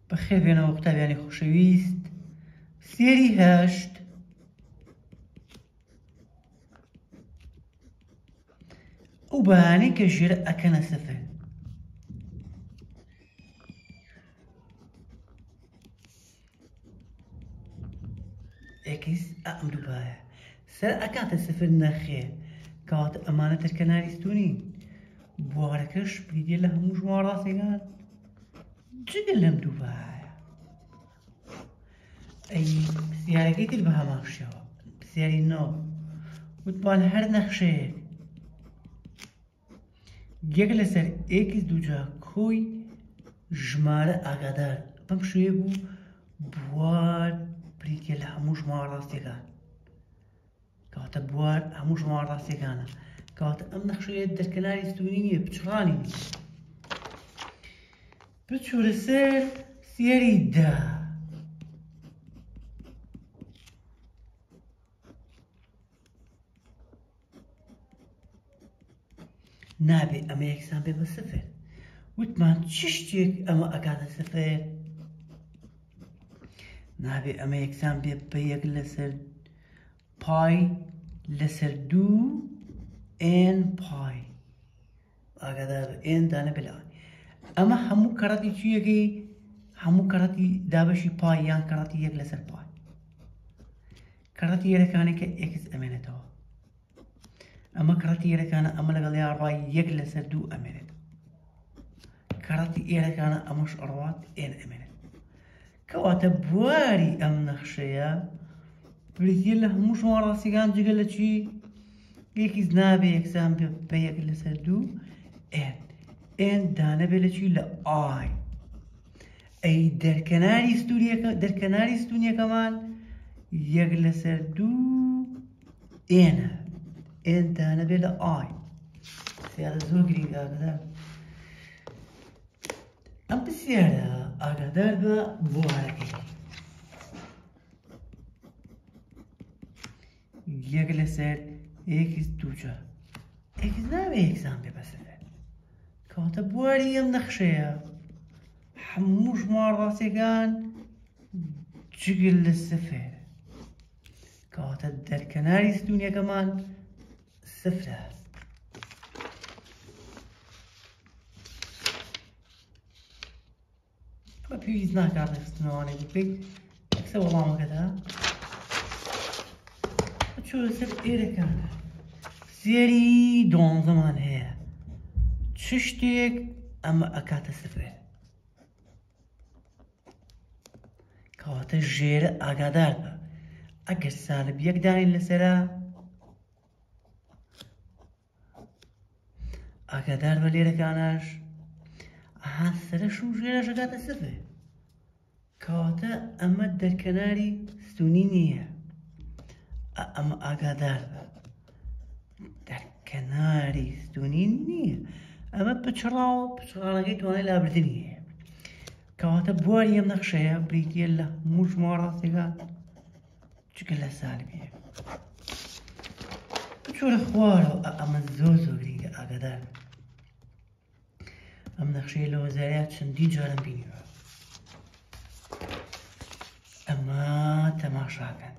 بەخێر بێنەوە قوتابیانی خۆشەویست سێری هەشت ئەو بەهانەی کە ژێرە ئەکەنە سەفر ئێکس ئەم دوو بایە سەر ئەکاتە سەفر نەخێ کەواتە ئەمانە دەرکەناری ستونین بوارەکەش بریدێ لە هەموو ژمارە ڕاستیەکان جگە لەم دوو بایە ئەی پرسیارەکەی تر بە هەمان شێوە پرسیاری نۆ وتمان هەر نەخشەیەک یەک لەسەر ئێکس دووجا کۆی ژمارە ئاگادار بەم شێوەیە بوو بوار بریتە لە هەموو ژمارە ڕاستیەکان کەواتە بوار هەموو ژمارە ڕاستیەکانە کەواتە ئەم نەخشەیە دەرکەناری ستونی نییە پچڕانی نییە بچوورە سەر سێری دا نابێ ئەمە یەکسان بێ بە سەفر وتمان چ شتێک ئەمە ئەکاتە سەفر نابێ ئەمە یەکسان بێ بە یەک لەسەر پای لەسەر دوو ئێن پای ئاگادار بە ئێن دانە بێ لە ئەمە هەموو کەڕەتی چیەکەی هەموو کەڕەتی دابەشی پای یان کەڕەتی یەک لەسەر پای کەڕەتی ئێرەکانی کە ئێکس ئەمێنێتەوە ئەمە کەڕەتی ئێرەکانە ئەمە لەگەڵ یا ڕای یەک لەسەر دوو ئەمێنێت کەڕەتی ئێرەکانە ئەمەش ئەڕوات ئێن ئەمێنێت کەواتە بواری ئەم نەخشەیە بریتە لە هەموو ژمارە ڕاستیەکان جگە لە چی ئێکس نابێ یەکسان بێ بە یەک لەسەر دوو ئێن ئێن دانە بێ لە چی لە ئای ئەی دەرکەناری ستونیەکەمان یەک لەسەر دوو ئێنە ئێن دانە بێ لە ئای سیارە زۆر گرینگە ئاگادار ئەم پرسیارە ئاگادار بە بوارەکەی یەک لەسەر ئێکس دووجا ئێکس نابێ یەکسان بێ بە سەفر کەواتە بواری ئەم نەخشەیە هەموو ژمارە ڕاستیەکان جگە لە سەفر کەواتە دەرکەناری ستونیەکەمان سەفرە ئەمە پێویست ناکات لە خستنەوەوانەی بکەیت ئەکسە وەڵامەکەدا بچۆرە سەر ئێرەکانە سێری دۆنزەمان هەیە چ شتێک ئەمە ئەکاتە سەفر کەواتە ژێرە ئاگادار بە ئەگەر سالب یەک دانین لەسەرە ئاگادار بە لێرەکانەش ئەها سەرەش و ژێرەش ئەکاتە سەفر کەواتە ئەمە دەرکەناری ستونی نییە ئەمە ئاگادار بە دەرکەناری ستونی نییە ئەمە پچڕاوە پچڕانەکەی توانای لابردنی هەیە کەواتە بواری ئەم نەخشەیە بریتە لە هەموو ژمارە ڕاستیەکان جگە لە سالبیە بچۆرە خوارەوە ئەمە زۆر گرینگە ئاگادار ئەم نەخشەیە لە وەزارەیە چەندین جارم بینیوە ئەمە تەماشاکەن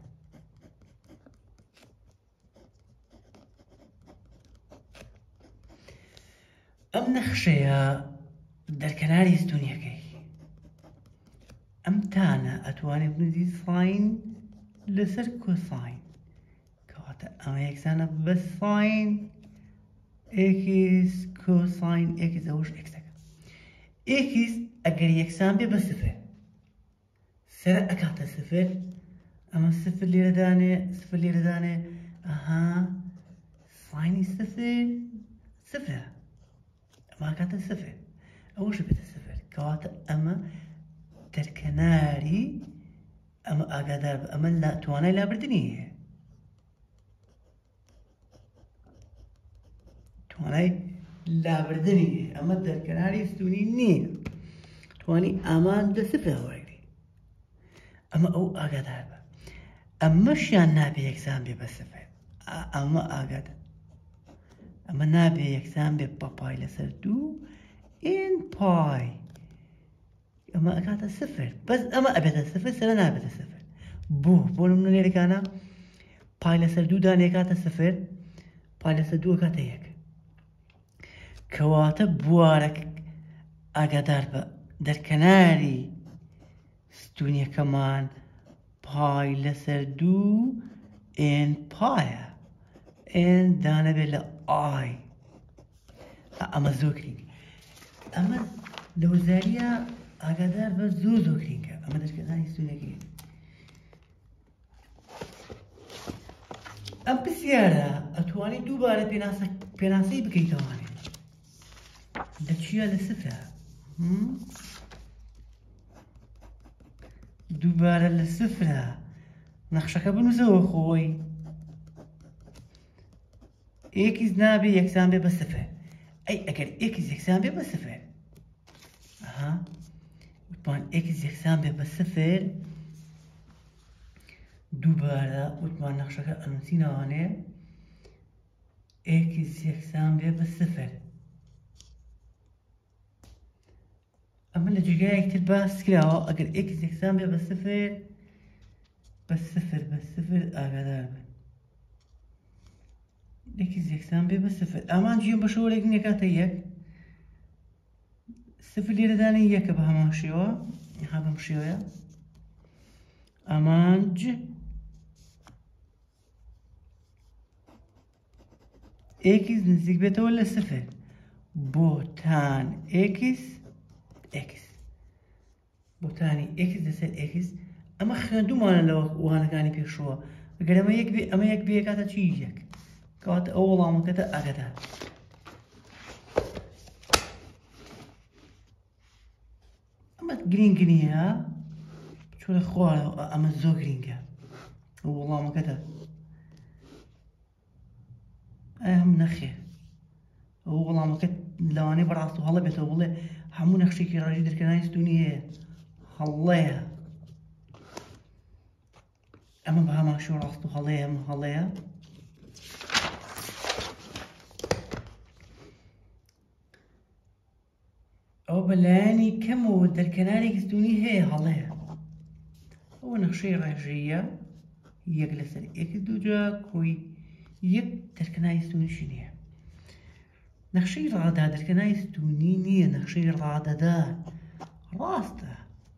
ئەم نەخشەیە دەرکەناری ستونیەکەی ئەم تانە ئەتوانێت بنووسی ساین لەسەر کۆساین کەواتە ئەمە یەکسانە بە ساین ئێکس کۆساین ئێکس ئەوەش ئێکسەکە ئێکس ئەگەر یەکسان بێ بە سفر سەر ئەکاتە سفر ئەمە سفر لێرەدانێ ئەها ساینی سفر سفرە ئەمە ئەکاتە سفر ئەوەش بێتە سفر کەواتە ئەمە دەرکەناری ئەمە ئاگادار بە ئەمە توانای لابردنی هەیە توانای لابردنی هەیە ئەمە دەرکەناری ستونی نییە توانی ئامان دە سفرە وەرگری ئەمە ئەو ئاگادار بە ئەمەشیان نابێ یەکسان بێ بە سفر ئەمە ئاگادار ئەمە نابێ یەکسان بێ بە پای لەسەر دوو ئێن پای اما اكاتا صفر بس اما ابيتا صفر سلا نابتا صفر بو نمنا ليري كانا باي لسر دو داني اكاتا صفر باي لسر دو اكاتا يك كواتا بوارك اقدار در كناري ستونيا كمان باي لسر دو ان بايا ان دانا بلا اي اما زوكرينج اما لو زاريا اقدار بس زوكرينج اما در كناري ستونيا كي ام بسيارة اتواني دوباره بيناسي بكيتواني دچيا لسفرة دوباره لسفرة نقشك بنوزو خوي اكس نابي يكسان بي بصفر اي اگر اكس يكسان بي بصفر وطبعا اكس يكسان بي بصفر دوباره وطبعا نقشك انوسينا هاني اكس يكسان بي بصفر اما اللي جاي كتير بس كده اگر اكس يكسان بي بصفر اقدر اكس يكسان بي بصفر اما نجيب بشور اك نكاتا يك صفر ليرة داني يك بهمان شيوا هذا مشيويا اما نج اكس نزيك بيتا ولا صفر بوتان اكس بوتاني اكس دسل اكس اما خندو مانا لو وانا كاني بيشوا اگر اما يك بي كاتا چي يك كاتا اولا ما كاتا اغدا اما جرينجنيها شو الخوار اما زو جرينجا والله ما كاتا اهم نخي والله ما كت لاني براسو هلا بيتو والله همو نخشي كي راجي در كنايس دونيه هلايا اما بها ما شو راسو هلايا او بلاني كمو در كناري دوني هي هلايا هو نخشي راجية يجلس الاكس دوجا كوي يك در كنايس دوني شنيه نخشي رادا در كنايس دوني نيه نخشي رادا دا راسته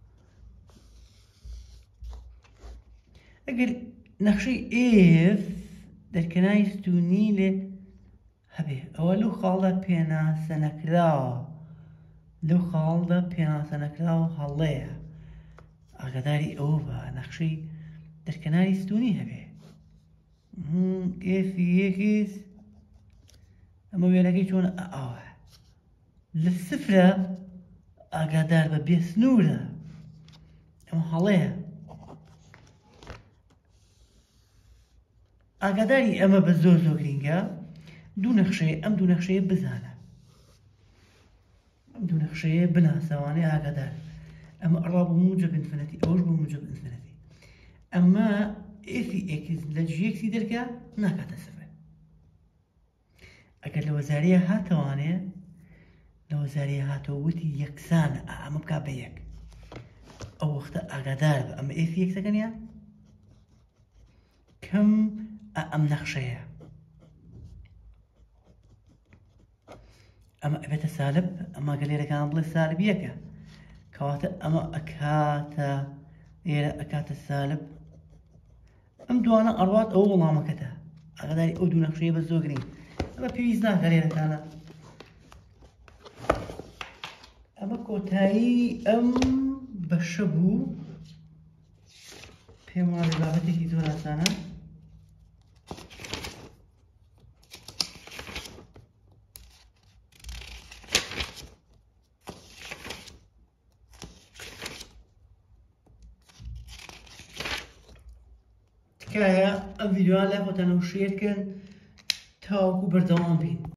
اگر نخشي اف در كنايس دوني ل هبه اولو خالدا بينا سنكرا لو خالدا بينا سنكرا هلايا اقداري اوبا نخشي در كنايس دوني هبه اف يكس اما ويلاقي شون للسفرة اقدار ببيسنورة اما هلايا اقداري اما بزوزو جرينجا دو نخشي بزانه دو نخشي بنا سواني اقدار اما قرب بموجب انفينيتي اوش بموجب انفينيتي اما اف اكس لجي اكس دركا ناكاتا صفر اگر لو زاريه هاتواني لو زاريه هاتووتي يكسان اما بكا بيك او وقت اقدار اما اف اكس كانيا كم ام نخشيه اما ابيت سالب اما قال لي كان بلا سالب يكا كواتا اما اكاتا يلا اكاتا السالب ام دوانا اروات او والله ما كتا اقداري او دو نخشيه بزوغرين اما بيزنا قال لي كان اما كوتاي ام بشبو بيما بابتي كي زورا سانا تكايا ام فيديوان لا خوتانو شير كن تاوكو بردوام بين